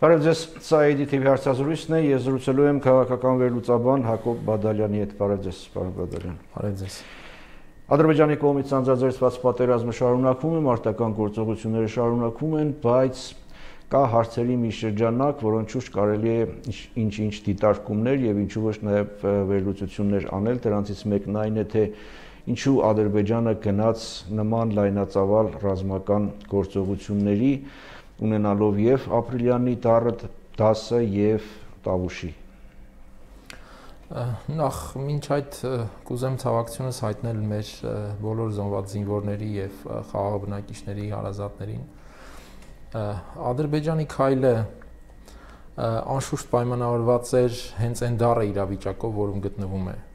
Բարև ձեզ, սա ADTV հարցազրույցն է, ես զրուցելու եմ քաղաքական վերլուծաբան Հակոբ Բադալյանի հետ, բարև ձեզ, պարոն Բադալյան։ Բարև ձեզ։ Ադրբեջանի կողմից անձանձերծված պատերազմը շարունակվում է, մարտական գործողությունները շարունակվում են, բայց կա հարցերի մի շրջանակ, որոնց շուրջ կարելի է ինչ-ինչ դիտարկումներ եւ ինչու ոչ նաեւ վերլուծություններ անել, դրանցից մեկն այն է, թե ինչու Ադրբեջանը գնաց նման լայնածավալ ռազմական գործողությունների, ունենալով եւ ապրիլյանի դասը եւ Տավուշի։ Նախ մինչ այդ կուզեմ ցավակցությունս հայտնել մեր բոլոր զինված զինվորների եւ խաղաղ բնակիչների հարազատներին։ Ադրբեջանի քայլը անշուշտ պայմանավորված էր հենց այն դառը իրավիճակով, որում գտնվում է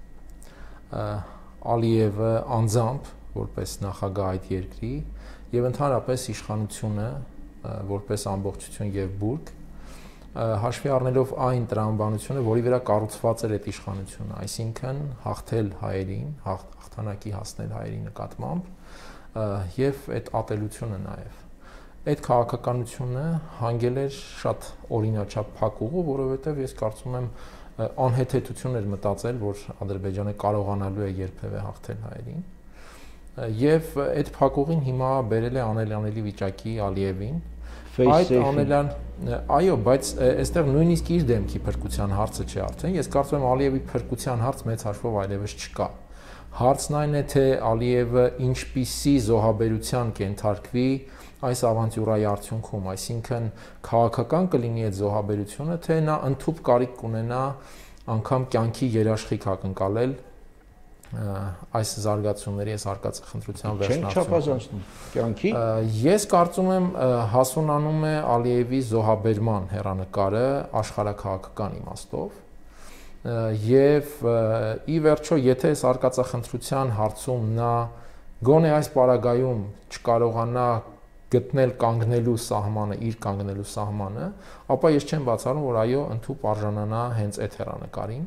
Ալիևը անձամբ որպես նախագահ այդ երկրի եւ ընդհանրապես իշխանությունը որպես ամբողջություն եւ բուրգ հաշվի առնելով այն տրամաբանությունը, որի վրա կառուցված էր այդ իշխանությունը, այսինքն հաղթել հայերին, հաղթանակի հասնել հայերի նկատմամբ եւ այդ ատելությունը նաեւ այդ քաղաքականությունը հանգել էր շատ օրինաչափ փակ ուղու, որովհետեւ ես կարծում եմ անհեթեթություն էր մտածել, որ Ադրբեջանը կարողանալու է երբևէ հաղթել հայերին եւ այդ փակուղին հիմա բերել է անելանելի վիճակի Ալիևին այդ անելան այո բայց այստեղ նույնիսկ իր դեմքի փրկության հարցը չի արդեն ես կարծում եմ Ալիևի փրկության հարց մեծ հաշվով այլևս չկա հարցն այն է թե Ալիևը ինչպիսի զոհաբերության կենթարկվի այս ավանտյուրայի արդյունքում այսինքն քաղաքական կլինի այդ զոհաբերությունը թե նա ընդհանուր կարիք կունենա անգամ կյանքի երաշխիք ակնկալել այս զարգացումների այս արկածախնդրության վերջնացումը կյանքի ես կարծում եմ հասունանում է Ալիևի զոհաբերման հեռանկարը աշխարհաքաղաքական իմաստով եւ ի վերջո եթե այս արկածախնդրության հարցում նա գոնե այս պարագայում չկարողանա գտնել կանգնելու սահմանը իր կանգնելու սահմանը ապա ես չեմ բացառում որ այո ընդհանուր արժանանա հենց այդ հեռանկարին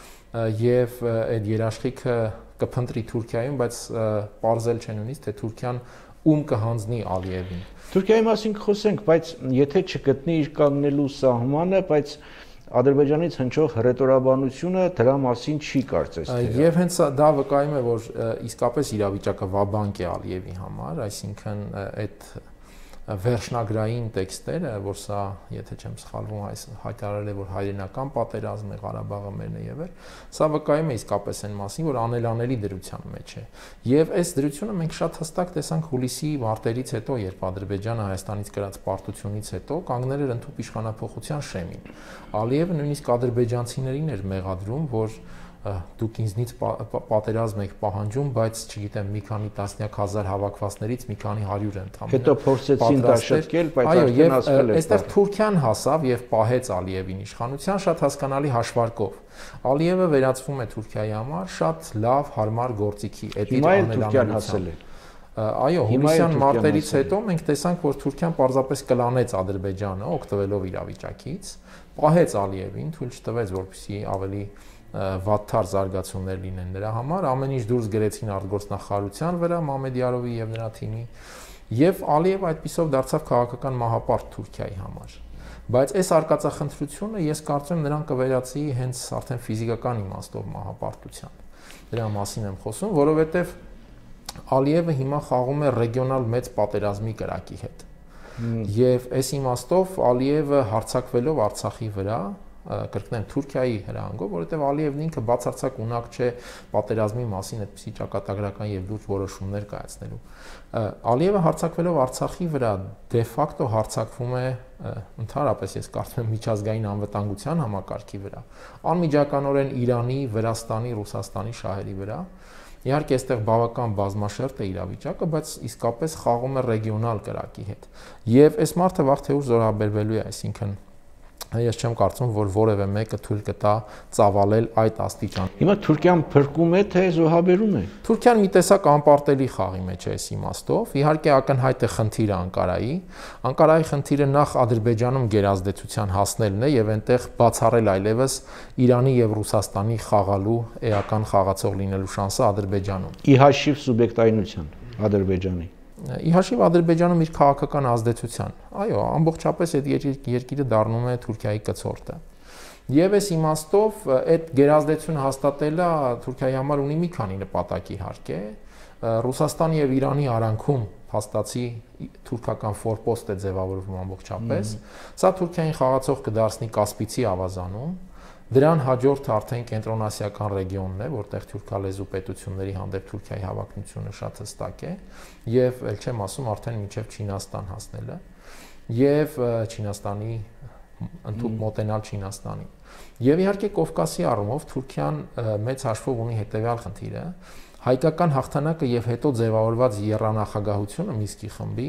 եւ այդ երաշխիքը կփնտրի Թուրքիայում, բայց պարզել չէ նույնիսկ թե Թուրքիան ում կհանձնի Ալիևին։ Թուրքիայի մասին կխոսենք, բայց եթե չգտնի իր կանգնելու սահմանը, բայց Ադրբեջանից հնչող հռետորաբանությունը դրա մասին չի կարծես թե։ Եվ հենց դա վկայում է, որ իսկապես իրավիճակը վաբանկ է Ալիևի համար, այսինքն այդ վերջնագրային տեքստերը, որ սա, եթե չեմ սխալվում, հայտարարել է, որ հայրենական պատերազմ է, Ղարաբաղը մերն է եւ այլ, սա վկայում է իսկապես այն մասին, որ անելանելի դրության մեջ է։ Եվ այս դրությունը մենք շատ հստակ տեսանք հուլիսի մարտերից հետո, երբ Ադրբեջանը Հայաստանից կրած պարտությունից հետո կանգնել էր ընդհանուր իշխանափոխության շեմին։ Ալիևը նույնիսկ ադրբեջանցիներին էր մեղադրում, որ դուք ինձնից պատերազմ եք պահանջում, բայց չգիտեմ, մի քանի տասնյակ հազար հավաքվածներից մի քանի 100 ընդամենը։ Հետո փորձեցին դա շտկել, բայց արդեն ասվել է։ Այստեղ Թուրքիան հասավ եւ պահեց Ալիևին իշխանության շատ հասկանալի հաշվարկով։ Ալիևը վերածվում է Թուրքիայի համար շատ լավ հարմար գործիքի։ Հիմա էլ Թուրքիան հասել է։ Այո, հուլիսյան մարտերից հետո մենք տեսանք, որ Թուրքիան պարզապես կլանեց Ադրբեջանը, օգտվելով իրավիճակից, պահեց Ալիևին, թույլ չտվեց, որպեսզի ավելի վատթար զարգացումներ լինեն նրա համար, ամեն ինչ դուրս գրեցին արտգործնախարարության վրա Մամեդյարովի եւ նրա թիմի, եւ Ալիևը այդպիսով դարձավ քաղաքական մահապարտ Թուրքիայի համար։ Բայց այս արկածախնդրությունը ես կարծում եմ նրան կվերածի հենց արդեն ֆիզիկական իմաստով մահապարտության։ Դրա մասին եմ խոսում, որովհետեւ Ալիևը հիմա խաղում է ռեգիոնալ մեծ պատերազմի կրակի հետ։ Եվ այս իմաստով Ալիևը հարձակվելով Արցախի վրա կրկնեմ Թուրքիայի հրահանգով, որովհետև Ալիևն ինքը բացարձակ ունակ չէ պատերազմի մասին այդպիսի ճակատագրական եւ լուրջ որոշումներ կայացնելու։ Ալիևը հարձակվելով Արցախի վրա դե ֆակտո հարձակվում է ընդհանրապես ես կարծում եմ միջազգային անվտանգության համակարգի վրա, անմիջականորեն Իրանի, Վրաստանի, Ռուսաստանի շահերի վրա։ Իհարկե այստեղ բավական բազմաշերտ է իրավիճակը, բայց իսկապես խաղում է ռեգիոնալ կրակի հետ։ Եվ այս մարդը վաղ թե ուշ զորաբերվելու է, այսինքն ես չեմ կարծում, որ որևէ մեկը թույլ կտա ծավալել այդ աստիճան։ Հիմա Թուրքիան փրկում է, թե զոհաբերում է։ Թուրքիան մի տեսակ անպարտելի խաղի մեջ է այս իմաստով։ Իհարկե ակնհայտ է խնդիրը Անկարայի։ Անկարայի խնդիրը նախ Ադրբեջանում գերազդեցության հասնելն է եւ այնտեղ բացառել այլևս Իրանի եւ Ռուսաստանի խաղալու էական խաղացող լինելու շանսը Ադրբեջանում։ Ի հաշիվ սուբյեկտայնության Ադրբեջանի։ ի հաշիվ Ադրբեջանում իր քաղաքական ազդեցության, այո, ամբողջապես այդ երկիրը դառնում է Թուրքիայի կցորդը։ Եվ այս իմաստով այդ գերազդեցությունը հաստատելը Թուրքիայի համար ունի մի քանի նպատակ իհարկե։ Ռուսաստանի եւ Իրանի արանքում փաստացի թուրքական ֆորպոստ է ձևավորվում ամբողջապես։ Սա Թուրքիային խաղացող կդարձնի Կասպիցի ավազանում։ Դրան հաջորդը արդեն կենտրոնասիական ռեգիոնն է, որտեղ թուրքալեզու պետությունների հանդեպ Թուրքիայի հավակնությունը շատ հստակ է, եւ ել չեմ ասում արդեն մինչեւ Չինաստան հասնելը, եւ Չինաստանի ընդհանուր մոտենալ Չինաստանին։ Եվ իհարկե Կովկասի առումով Թուրքիան մեծ հաշվով ունի հետեւյալ խնդիրը. հայկական հաղթանակը եւ հետո ձևավորված եռանախագահությունը Մինսկի խմբի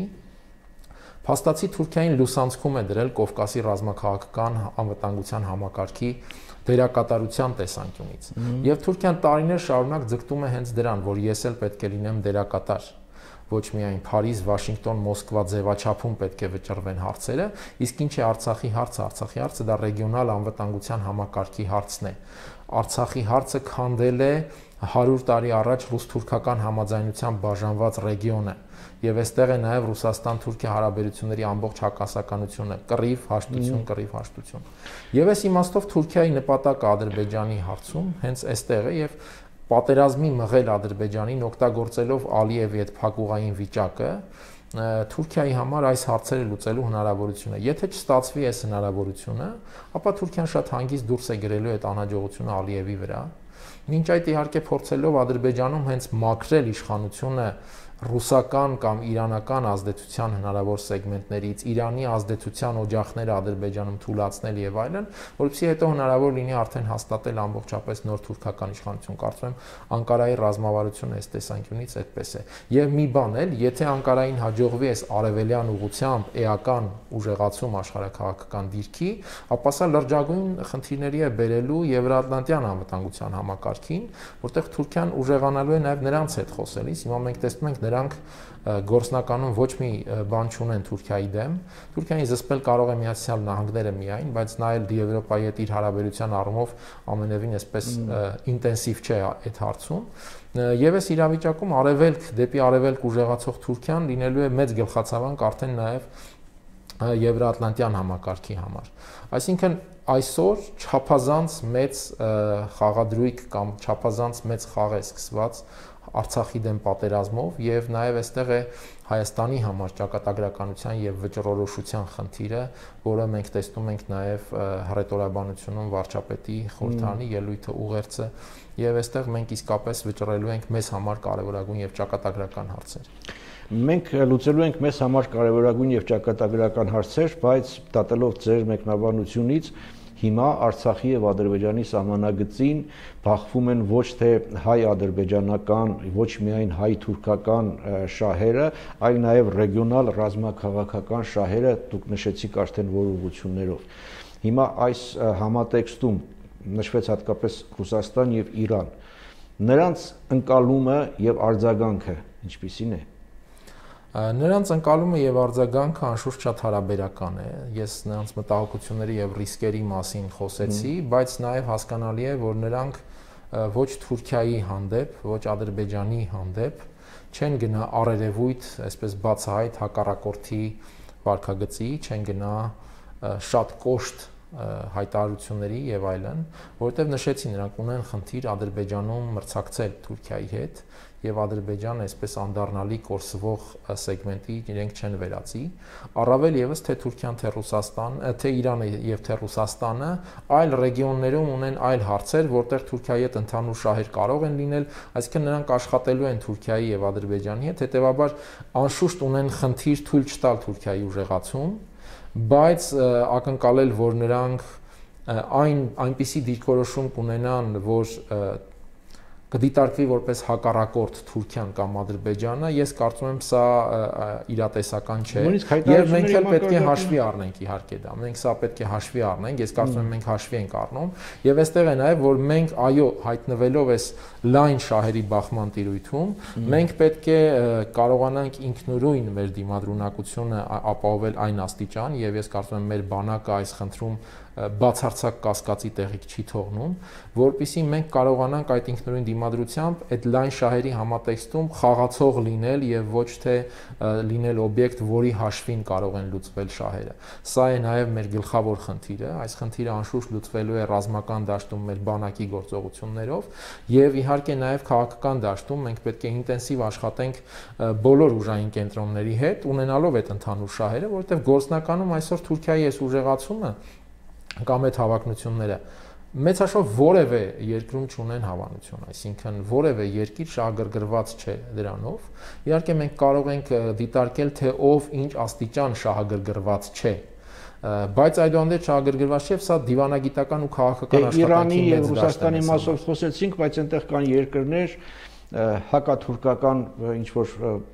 փաստացի Թուրքիային լուսանցքում է դրել Կովկասի ռազմաքաղաքական անվտանգության համակարգի դերակատարության տեսանկյունից։ Եվ Թուրքիան տարիներ շարունակ ձգտում է հենց դրան, որ ես էլ պետք է լինեմ դերակատար։ Ոչ միայն Փարիզ, Վաշինգտոն, Մոսկվա ձևաչափում պետք է վճռվեն հարցերը, իսկ ինչ է Արցախի հարցը։ Արցախի հարցը դա ռեգիոնալ անվտանգության համակարգի հարցն է։ Արցախի հարցը քանդել է 100 տարի առաջ ռուս-թուրքական համաձայնությամբ բաժանված ռեգիոնը, եւ այստեղ է նաեւ Ռուսաստան-Թուրքիա հարաբերությունների ամբողջ հակասականությունը, կռիվ, հաշտություն։ Եվ այս իմաստով Թուրքիայի նպատակը Ադրբեջանի հարցում հենց այստեղ է եւ պատերազմի մղել Ադրբեջանին օգտագործելով Ալիևի այդ փակուղային վիճակը Թուրքիայի համար այս հարցերը լուծելու հնարավորությունը։ Եթե չստացվի այս հնարավորությունը, ապա Թուրքիան շատ հանգիստ դուրս է գրելու այդ անհաջողությունը Ալիևի վրա։ Մինչ այդ իհարկե փորձելով Ադրբեջանում հենց մաքրել իշխանությունը ռուսական կամ իրանական ազդեցության հնարավոր սեգմենտներից, Իրանի ազդեցության օջախները Ադրբեջանում թուլացնել եւ այլն, որովհետեւ հետո հնարավոր լինի արդեն հաստատել ամբողջապես նոր թուրքական իշխանություն։ Կարծում եմ Անկարայի ռազմավարությունը այս տեսանկյունից այդպես է։ Եվ մի բան էլ, եթե Անկարային հաջողվի այս արևելյան ուղղությամբ էական ուժեղացում աշխարհաքաղաքական դիրքի, ապա սա լրջագույն խնդիրների է բերելու Եվրատլանտյան անվտանգության համակարգին, որտեղ Թուրքիան ուժեղանալու է նաեւ նրանց հետ խոսելիս։ Հիմա մենք տեսնում ենք նրանք գործնականում ոչ մի բան չունեն Թուրքիայի դեմ։ Թուրքիային զսպել կարող է Միացյալ Նահանգները միայն, բայց նա էլ Եվրոպայի հետ իր հարաբերության առումով ամենևին այսպես ինտենսիվ չէ այդ հարցում։ Եվ այս իրավիճակում արևելք դեպի արևելք ուժեղացող Թուրքիան լինելու է մեծ գլխացավանք արդեն նաև Եվրատլանտյան համակարգի համար։ Այսինքն այսօր չափազանց մեծ խաղադրույք կամ չափազանց մեծ խաղ է սկսված Արցախի դեմ պատերազմով եւ նաեւ այստեղ է Հայաստանի համար ճակատագրականության եւ վճռորոշության խնդիրը, որը մենք տեսնում ենք նաեւ հռետորաբանությունում վարչապետի խորհրդարանի ելույթը ուղերձը եւ այստեղ մենք իսկապես վճռելու ենք մեզ համար կարեւորագույն եւ ճակատագրական հարցեր։ Մենք լուծելու ենք մեզ համար կարևորագույն եւ ճակատագրական հարցեր, բայց դատելով ձեր մեկնաբանությունից հիմա Արցախի եւ Ադրբեջանի սահմանագծին բախվում են ոչ թե հայ-ադրբեջանական, ոչ միայն հայ-թուրքական շահերը, այլ նաեւ ռեգիոնալ ռազմաքաղաքական շահերը, դուք նշեցիք արդեն որ ուղղություններով։ Հիմա այս համատեքստում նշվեց հատկապես Ռուսաստան եւ Իրան։ Նրանց ընկալումը եւ արձագանքը ինչպիսին է։ Նրանց ընկալումը եւ արձագանքը անշուշտ շատ հարաբերական է։ Ես նրանց մտահոգությունների եւ ռիսկերի մասին խոսեցի, բայց նաեւ հասկանալի է, որ նրանք ոչ Թուրքիայի հանդեպ, ոչ Ադրբեջանի հանդեպ չեն գնա առերևույթ, այսպես բացահայտ հակառակորդի վարքագծի, չեն գնա շատ կոշտ հայտարարությունների եւ այլն, որովհետեւ նշեցի նրանք ունեն խնդիր Ադրբեջանում մրցակցել Թուրքիայի հետ եւ Ադրբեջանը այսպես անդառնալի կորսվող սեգմենտի իրենք չեն վերածի, առավել եւս թե Թուրքիան, թե Ռուսաստան, թե Իրանը եւ թե Ռուսաստանը այլ ռեգիոններում ունեն այլ հարցեր, որտեղ Թուրքիայի հետ ընդհանուր շահեր կարող են լինել, այսինքն նրանք աշխատելու են Թուրքիայի եւ Ադրբեջանի հետ, հետեւաբար անշուշտ ունեն խնդիր թույլ չտալ Թուրքիայի ուժեղացում, բայց ակնկալել, որ նրանք այնպիսի դիրքորոշում կունենան, որ կդիտարկվի որպես հակառակորդ Թուրքիան կամ Ադրբեջանը, ես կարծում եմ սա իրատեսական չէ։ Եվ մենք էլ պետք է հաշվի առնենք իհարկե դա։ Մենք սա պետք է հաշվի առնենք, ես կարծում եմ մենք հաշվի ենք առնում, եւ այստեղ է նաեւ որ մենք այո, հայտնվելով այս լայն շահերի բախման տիրույթում, մենք պետք է կարողանանք ինքնուրույն մեր դիմադրունակությունը ապահովել այն աստիճան, եւ ես կարծում եմ մեր բանակը այս խնդրում բացարձակ կասկածի տեղիք չի թողնում, որpիսի մենք կարողանանք այդ ինքնուրույն դիմադրությամբ այդ լայն շահերի համատեքստում խաղացող լինել եւ ոչ թե լինել օբյեկտ, որի հաշվին կարող են լուծվել շահերը։ Սա է նաեւ մեր գլխավոր խնդիրը, այս խնդիրը անշուշտ լուծվելու է ռազմական դաշտում մեր բանակի գործողություններով եւ իհարկե նաեւ քաղաքական դաշտում մենք պետք է ինտենսիվ աշխատենք բոլոր ուժային կենտրոնների հետ, ունենալով այդ ընդհանուր շահերը, որովհետեւ գործնականում այսօր Թուրքիայի այս ուժեղացումը կամ այդ հավակնությունները մեծաշով որևէ երկրում չունեն հավանություն, այսինքն որևէ երկիր շահագրգռված չէ դրանով։ Իհարկե մենք կարող ենք դիտարկել, թե ով ինչ աստիճան շահագրգռված չէ, բայց այդուհանդերձ շահագրգռված չէ, սա դիվանագիտական ու քաղաքական Իրանի աշխատանքի եւ Ռուսաստանի մասով խոսեցինք, բայց այնտեղ կան երկրներ հակաթուրքական ինչ որ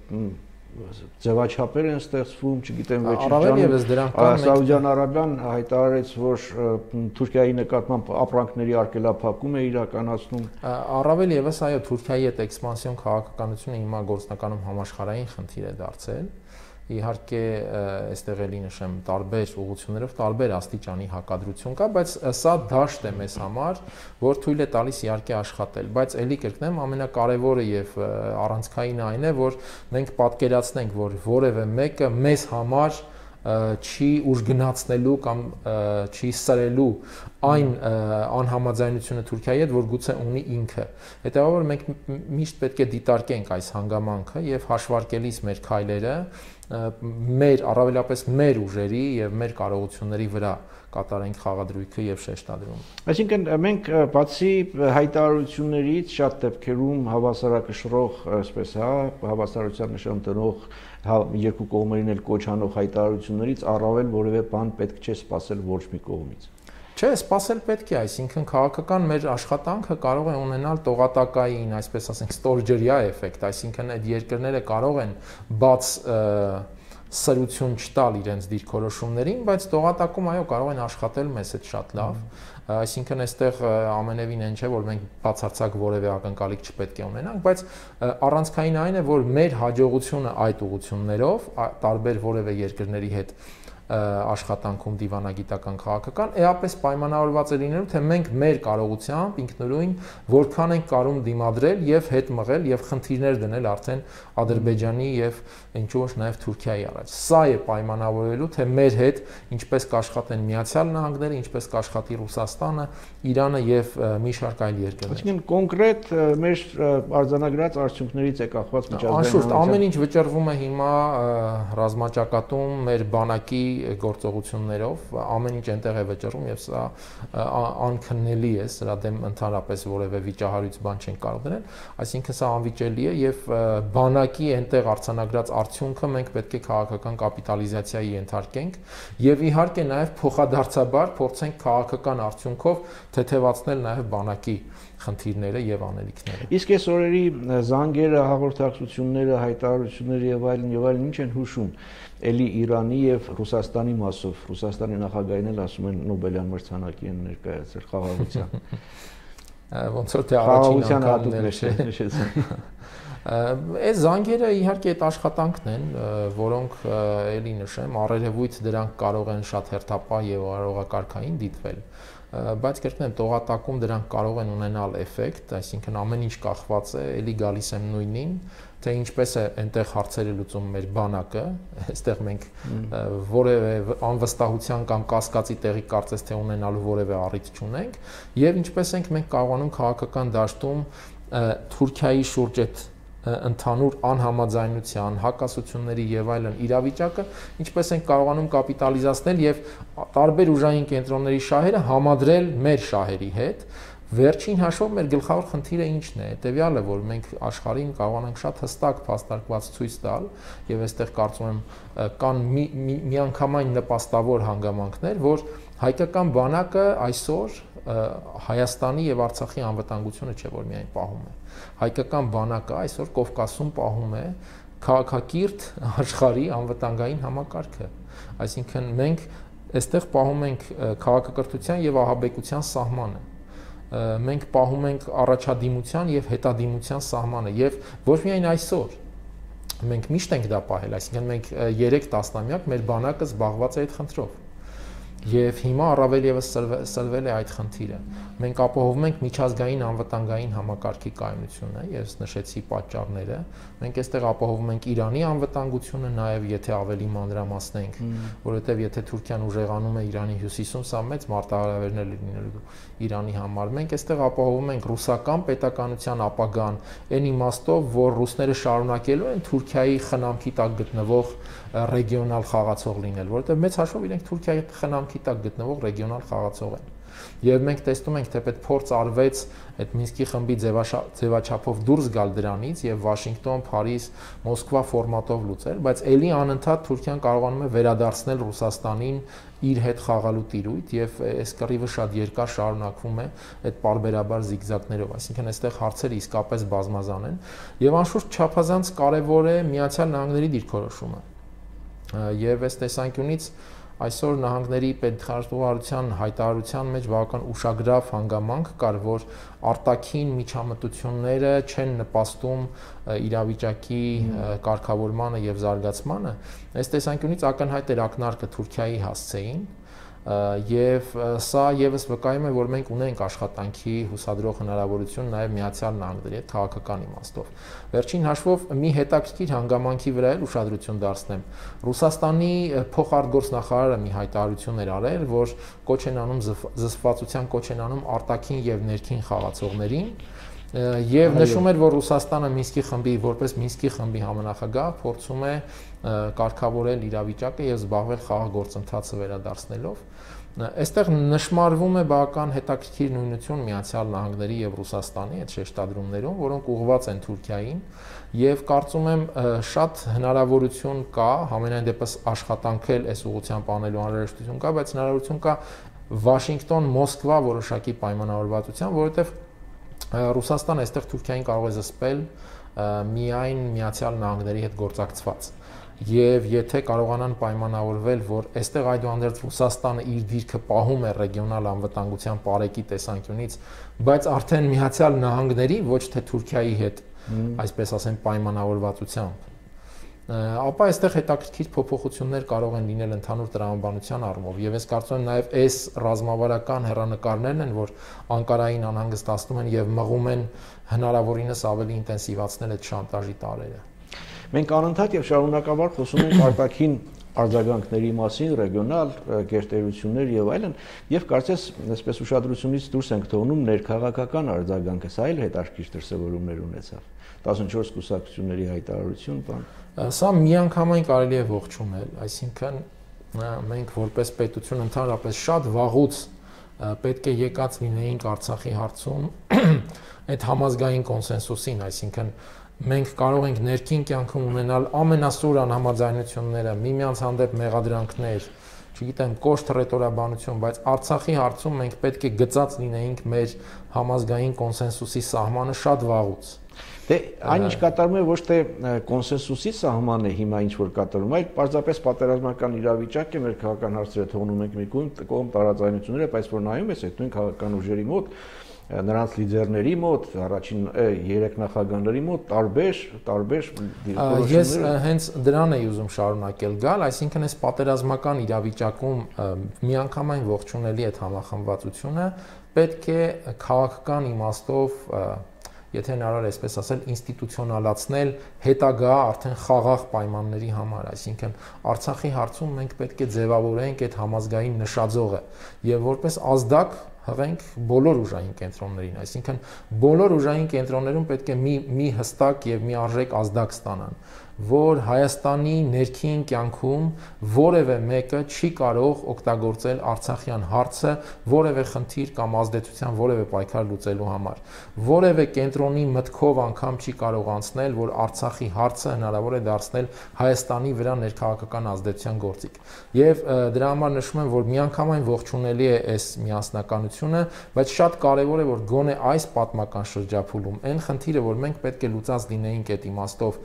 ձևաչափեր են ստեղծվում, չգիտեմ Վեչիջան, Սաուդյան Արաբիան հայտարարեց, որ Թուրքիայի նկատմամբ ապրանքների արգելափակում է իրականացնում։ Առավել եւս այո, Թուրքիայի այդ էքսպանսիոն քաղաքականությունը հիմա գործնականում համաշխարհային խնդիր է դարձել։ Իհարկե, այստեղ էլի նշեմ, տարբեր ուղղություններով տարբեր աստիճանի հակադրություն կա, բայց սա դաշտ է մեզ համար, որ թույլ է տալիս իհարկե աշխատել, բայց էլի կրկնեմ, ամենակարևորը եւ առանցքային այն է, որ մենք պատկերացնենք, որ որևէ մեկը մեզ համար չի ուժգնացնելու կամ չի սրելու այն անհամաձայնությունը Թուրքիայի հետ, որ գուցե ունի ինքը։ Հետևաբար մենք միշտ պետք է դիտարկենք այս հանգամանքը եւ հաշվարկելիս մեր քայլերը մեր առավելապես մեր ուժերի եւ մեր կարողությունների վրա կատարենք խաղադրույքը եւ շեշտադրումը։ Այսինքն մենք բացի հայտարարություններից շատ դեպքերում հավասարակշռող, այսպես հավասարության նշան տնող երկու կողմերին էլ կոչ անող հայտարարություններից առավել որևէ բան պետք չէ սպասել ոչ մի կողմից։ Չէ, սпасել պետք է, այսինքն քաղաքական մեր աշխատանքը կարող է ունենալ տողատակային, այսպես ասենք, ստորջրյա էֆեկտ, այսինքն այդ երկրները կարող են բաց սրություն չտալ իրենց դիրքորոշումներին, բայց տողատակում այո կարող են աշխատել մեզ հետ շատ լավ, այսինքն այստեղ ամենևին այն չէ, որ մենք բացարձակ որևէ ակնկալիք չպետք է ունենանք, բայց առանցքային այն է, որ մեր հաջողությունը այդ ուղղություններով տարբեր որևէ երկրների հետ աշխատանքում դիվանագիտական քաղաքական էապես պայմանավորված է լինելու, թե մենք մեր կարողությամբ ինքնուրույն որքան ենք կարող դիմադրել եւ հետ մղել եւ խնդիրներ դնել արդեն Ադրբեջանի եւ ինչու ոչ նաեւ Թուրքիայի առաջ։ Սա է պայմանավորելու, թե մեր հետ ինչպես կաշխատեն Միացյալ Նահանգները, ինչպես կաշխատի Ռուսաստանը, Իրանը եւ մի շարք այլ երկրներ։ Այսինքն կոնկրետ մեր արձանագրած արդյունքներից է կախված միջազգային։ Անշուշտ ամեն ինչ վճռվում է հիմա ռազմաճակատում մեր բանակի գործողություններով, ամեն ինչ այնտեղ է վճռում եւ սա անքննելի է, սրա դեմ ընդհանրապես որևէ վիճահարույց բան չեն կարող դնել, այսինքն սա անվիճելի է եւ բանակի այնտեղ արձանագրած արդյունքը մենք պետք է քաղաքական կապիտալիզացիայի ենթարկենք եւ իհարկե նաեւ փոխադարձաբար փորձենք քաղաքական արդյունքով թեթևացնել նաեւ բանակի խնդիրները եւ անելիքները։ Իսկ այս օրերի զանգերը, հաղորդակցությունները, հայտարարությունները եւ այլն ինչ են հուշում էլի Իրանի եւ Ռուսաստանի մասով։ Ռուսաստանի նախագահին էլ ասում են Նոբելյան մրցանակի են ներկայացրել խաղաղության։ Ոնց որ թե առաջին անգամն է։ Այս զանգերը իհարկե այդ աշխատանքն են, որոնք էլի նշեմ, առերևույթ դրանք կարող են շատ հերթապահ եւ արարողակարգային դիտվել, բայց կրկնեմ տողատակում դրանք կարող են ունենալ էֆեկտ, այսինքն ամեն ինչ կախված է, էլի գալիս եմ նույնին, թե ինչպես է այնտեղ հարցերը լուծում մեր բանակը, այստեղ մենք որևէ անվստահության կամ կասկածի տեղի կարծես թե ունենալու որևէ առիթ չունենք, եւ ինչպես ենք մենք կարողանում քաղաքական դաշտում Թուրքիայի շուրջ այդ ընդհանուր անհամաձայնության, հակասությունների եւ այլն իրավիճակը, ինչպես ենք կարողանում կապիտալիզացնել եւ տարբեր ուժային կենտրոնների շահերը համադրել մեր շահերի հետ։ Վերջին հաշվով մեր գլխավոր խնդիրը ինչն է, հետեւյալը, որ մենք աշխարհին կարողանանք շատ հստակ փաստարկված ցույց տալ եւ այստեղ կարծում եմ կան միանգամայն նպաստավոր հանգամանքներ, որ հայկական բանակը այսօր Հայաստանի եւ Արցախի անվտանգությունը չէ որ միայն պահում է։ Հայկական բանակը այսօր Կովկասում պահում է քաղաքակիրթ աշխարհի անվտանգային համակարգը։ Այսինքն մենք այստեղ պահում ենք քաղաքակրթության եւ ահաբեկության սահմանը։ Մենք պահում ենք առաջադիմության եւ հետադիմության սահմանը եւ ոչ միայն այսօր մենք միշտ ենք դա պահել, այսինքն մենք 3 տասնամյակ մեր բանակը զբաղված է այդ խնդրով։ Եվ հիմա առավել եւս սրվել է այդ խնդիրը։ Մենք ապահովում ենք միջազգային անվտանգային համակարգի կայունությունը, ես նշեցի պատճառները։ Մենք այստեղ ապահովում ենք Իրանի անվտանգությունը, նաեւ եթե ավելի մանրամասնենք, որովհետեւ եթե Թուրքիան ուժեղանում է Իրանի հյուսիսում, սա մեծ մարտահրավերներ լինելու Իրանի համար։ Մենք այստեղ ապահովում ենք ռուսական պետականության ապագան, այն իմաստով, որ ռուսները շարունակելու են Թուրքիայի խնամքի տակ գտնվող ռեգիոնալ խաղացող լինել, որովհետև մեծ հաշվով իրենք Թուրքիայի խնամքի տակ գտնվող ռեգիոնալ խաղացող են։ Եվ մենք տեսնում ենք, թեպետ փորձ արվեց այդ Մինսկի խմբի ձևաչափով դուրս գալ դրանից եւ Վաշինգտոն, Փարիզ, Մոսկվա ֆորմատով լուծել, բայց ելի անընդհատ Թուրքիան կարողանում է վերադարձնել Ռուսաստանին իր հետ խաղալու տիրույթ եւ այս կռիվը շատ երկար շարունակվում է այդ պարբերաբար զիգզագներով, այսինքն այստեղ հարցերը իսկապես բազմազան են եւ անշուշտ չափազանց կարեւոր է Միացյալ Նահանգների դիրքորոշումը։ Եվ այս տեսանկյունից այսօր նահանգների պետքարտուղարության հայտարարության մեջ բավական ուշագրավ հանգամանք կար, որ արտաքին միջամտությունները չեն նպաստում իրավիճակի կարգավորմանը եւ զարգացմանը։ Այս տեսանկյունից ակնհայտ էր ակնարկը Թուրքիայի հասցեին եւ սա եւս վկայում է, որ մենք ունենք աշխատանքի հուսադրող հնարավորություն նաեւ Միացյալ Նահանգների հետ քաղաքական իմաստով։ Վերջին հաշվով մի հետաքրքիր հանգամանքի վրա էլ ուշադրություն դարձնեմ։ Ռուսաստանի փոխարտգործնախարարը մի հայտարարություն էր արել, որ կոչ են անում զսպվածության կոչ են անում արտաքին եւ ներքին խաղացողներին եւ նշում էր, որ Ռուսաստանը Մինսկի խմբի որպես Մինսկի խմբի համանախագահ փորձում է կարգավորել իրավիճակը եւ զբաղվել խաղաղ գործընթացը վերադարձնելով։ Այստեղ նշмарվում է բավական հետաքրքիր նույնություն Միացյալ Նահանգների եւ Ռուսաստանի այդ շեշտադրումներում, որոնք ուղղված են Թուրքիային եւ կարծում եմ շատ հնարավորություն կա, համենայն դեպս աշխատանք էլ այս ուղղությամբ անելու անհրաժեշտություն կա, բայց հնարավորություն կա Վաշինգտոն-Մոսկվա որոշակի պայմանավորվածության, որովհետեւ Ռուսաստանը այստեղ Թուրքիային կարող է զսպել միայն Միացյալ Նահանգների հետ գործակցված։ Եվ եթե կարողանան պայմանավորվել, որ այստեղ այդուհանդերձ Ռուսաստանը իր դիրքը պահում է ռեգիոնալ անվտանգության բարեկի տեսանկյունից, բայց արդեն Միացյալ Նահանգների, ոչ թե Թուրքիայի հետ, այսպես ասեմ, պայմանավորվածությամբ, ապա այստեղ հետաքրքիր փոփոխություններ կարող են լինել ընդհանուր տրամաբանության առումով եւ ես կարծում եմ նաեւ այս ռազմավարական հեռանկարներն են, որ Անկարային անհանգստացնում են եւ մղում են հնարավորինս ավելի ինտենսիվացնել այդ շանտաժի տարրերը։ Մենք անընդհատ եւ շարունակաբար խոսում ենք արտաքին արձագանքների մասին, ռեգիոնալ գերտերություններ եւ այլն, եւ կարծես այսպես ուշադրությունից դուրս ենք թողնում ներքաղաքական արձագանքը, սա էլ հետաքրքիր դրսևորումներ ունեցավ։ 14 կուսակցությունների հայտարարություն, բան։ Սա միանգամայն կարելի է ողջունել, այսինքն մենք որպես պետություն ընդհանրապես շատ վաղուց պետք է եկած լինեինք Արցախի հարցում այդ համազգային կոնսենսուսին, այսինքն մենք կարող ենք ներքին կյանքում ունենալ ամենասուր անհամաձայնությունները, միմյանց հանդեպ մեղադրանքներ, չգիտեմ, կոշտ ռետորաբանություն, բայց Արցախի հարցում մենք պետք է գծած լինեինք մեր համազգային կոնսենսուսի սահմանը շատ վաղուց։ Դե այն ինչ կատարում է ոչ թե կոնսենսուսի սահմանը հիմա ինչ որ կատարում, այլ պարզապես պատերազմական իրավիճակ է, մեր քաղաքական հարցերը թողնում ենք մի կողմ տարածայնությունները, բայց որ նայում ես այդ նույն քաղաքական ուժերի մոտ, նրանց լիդերների մոտ, առաջին 3 նախագահների մոտ տարբեր դիրքորոշումներ։ Ես հենց դրան էի ուզում շարունակել գալ, այսինքն այս պատերազմական իրավիճակում միանգամայն ողջունելի այդ համախմբվածությունը պետք է քաղաքական իմաստով, եթե հնարավոր է այսպես ասել, ինստիտուցիոնալացնել հետագա արդեն խաղաղ պայմանների համար, այսինքն Արցախի հարցում մենք պետք է ձևավորենք այդ համազգային նշաձողը եւ որպես ազդակ հղենք բոլոր ուժային կենտրոններին, այսինքն բոլոր ուժային կենտրոններում պետք է մի հստակ եւ մի արժեք ազդակ ստանան, որ Հայաստանի ներքին կյանքում որևէ մեկը չի կարող օգտագործել Արցախյան հարցը որևէ խնդիր կամ ազդեցության որևէ պայքար լուծելու համար, որևէ կենտրոնի մտքով անգամ չի կարող անցնել, որ Արցախի հարցը հնարավոր է դարձնել Հայաստանի վրա ներքաղաքական ազդեցության գործիք։ Եվ դրա համար նշում եմ, որ միանգամայն ողջունելի է այս միասնականությունը, բայց շատ կարևոր է, որ գոնե այս պատմական շրջափուլում այն խնդիրը, որ մենք պետք է լուծած լինեինք այդ իմաստով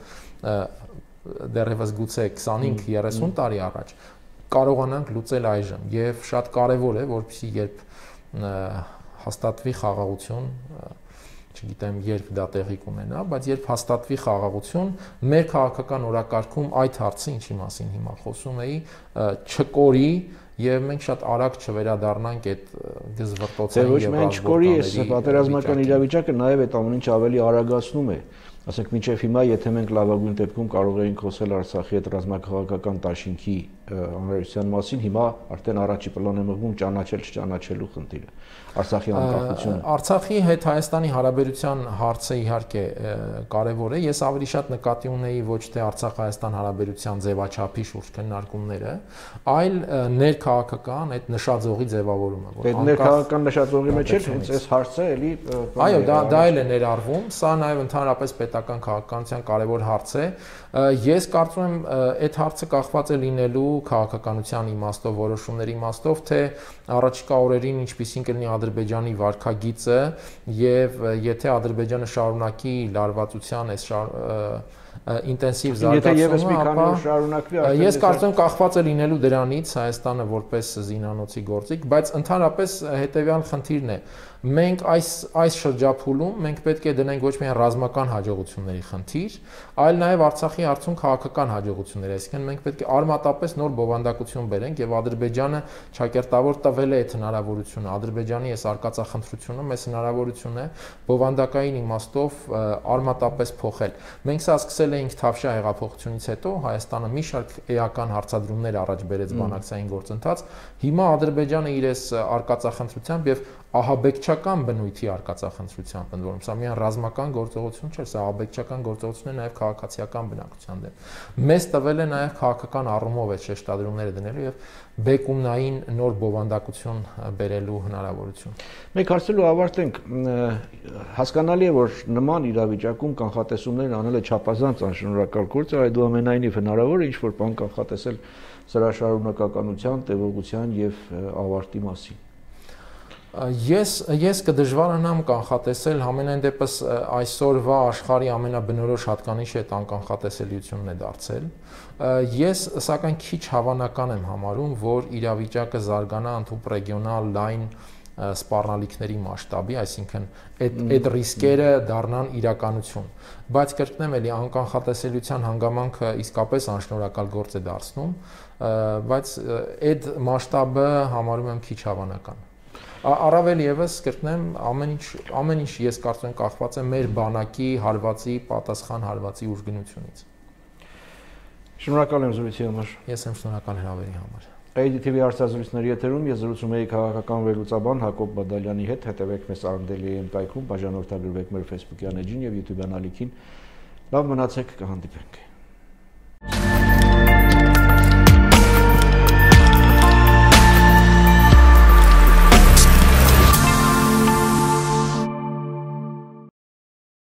դեռևս գուցե 25-30 տարի առաջ կարողանանք լուծել այժմ եւ շատ կարեւոր է որպեսզի երբ հաստատվի խաղաղություն, չգիտեմ երբ դա տեղի կունենա, բայց երբ հաստատվի խաղաղություն, մեր քաղաքական օրակարգում այդ հարցը, ինչի մասին հիմա խոսում էի, չկորի եւ մենք շատ արագ չվերադառնանք այդ գզվռտոցային եւ ոչ միայն չկորի այս պատերազմական իրավիճակը, նաեւ այդ ամեն ինչը ավելի արագացնում է։ Ասենք մինչև հիմա, եթե մենք լավագույն դեպքում կարող էինք խոսել Արցախի հետ ռազմաքաղաքական դաշինքի անհրաժեշտության մասին, հիմա արդեն առաջի պլան է մղվում ճանաչելու խնդիրը, Արցախի անկախությունը։ Արցախի հետ Հայաստանի հարաբերության հարցը իհարկե կարևոր է։ Ես ավելի շատ նկատի ունեի ոչ թե Արցախ-Հայաստան հարաբերության ձևաչափի շուրջ քննարկումները, այլ ներքաղաքական այդ նշաձողի ձևավորումը, որ այդ ներքաղաքական նշաձողի մեջ էլ հենց այս հարցը էլի այո, դա էլ է ներառվում, սա նաև ընդհանրապես պետական քաղաքականության կարևոր հարց է։ Ես կարծում եմ այդ հարցը կախված է լինելու քաղաքականության իմաստով, որոշումների իմաստով, թե առաջիկա օրերին ինչպիսին կլինի Ադրբեջանի վարքագիծը եւ եթե Ադրբեջանը շարունակի լարվածության այս ինտենսիվ զարգացումը, ապա ես կարծում եմ կախված է լինելու դրանից Հայաստանը որպես զինանոցի գործիք, բայց ընդհանրապես հետեւյալ խնդիրն է։ Մենք այս շրջափուլում մենք պետք է դնենք ոչ միայն ռազմական հաջողությունների խնդիր, այլ նաև Արցախի հարցում քաղաքական հաջողություններ, այսինքն մենք պետք է արմատապես նոր բովանդակություն բերենք եւ Ադրբեջանը ճակերտավոր տվել է այդ հնարավորությունը։ Ադրբեջանի այս արկածախնդրությունը մեծ հնարավորություն է բովանդակային իմաստով արմատապես փոխել։ Մենք սա սկսել էինք Թավշյա հեղափոխությունից հետո, Հայաստանը մի շարք էական հարցադրումներ առաջ բերեց բանակցային գործընթաց։ Հիմա Ադրբեջանը իր այս արկածախնդրությամբ եւ ահաբեկչական բնույթի արկածախնդրությամբ ընդորում։ Սա միայն ռազմական գործողություն չէ, սա ահաբեկչական գործողություն է նաև քաղաքացիական բնակության դեմ։ Մեզ տվել է նաև քաղաքական առումով այդ շեշտադրումները դնելու եւ բեկումնային նոր բովանդակություն բերելու հնարավորություն։ Մենք հարցելու ավարտենք, հասկանալի է, որ նման իրավիճակում կանխատեսումներ անելը չափազանց անշնորհակալ գործ է, այդուամենայնիվ հնարավոր է ինչ-որ բան կանխատեսել սրա շարունակականության, տևողության եւ ավարտի մասին։ Ես կդժվարանամ կանխատեսել, համենայն դեպս այսօրվա աշխարհի ամենաբնորոշ հատկանիշը այդ անկանխատեսելիությունն է դարձել։ Ես սակայն քիչ հավանական եմ համարում, որ իրավիճակը զարգանա ընդհանուր ռեգիոնալ լայն սպառնալիքների մասշտաբի, այսինքն այդ ռիսկերը դառնան իրականություն։ Բայց կրկնեմ էլի անկանխատեսելիության հանգամանքը իսկապես անշնորհակալ գործ է դարձնում, բայց այդ մասշտաբը համարում եմ քիչ հավանական։ Առավել եւս կրկնեմ, ամեն ինչ ես կարծում եմ կախված է մեր բանակի հարվածի, պատասխան հարվածի ուժգնությունից։ Շնորհակալ եմ զրույցի համար։ Ես եմ շնորհակալ հրավերի համար։ ADTV հարցազրույցների եթերում ես զրուցում էի քաղաքական վերլուծաբան Հակոբ Բադալյանի հետ, հետևեք մեզ Armdeli.am կայքում, բաժանորդագրվեք մեր Facebook-յան էջին եւ YouTube-յան ալիքին։ Լավ մնացեք, կհանդիպենք։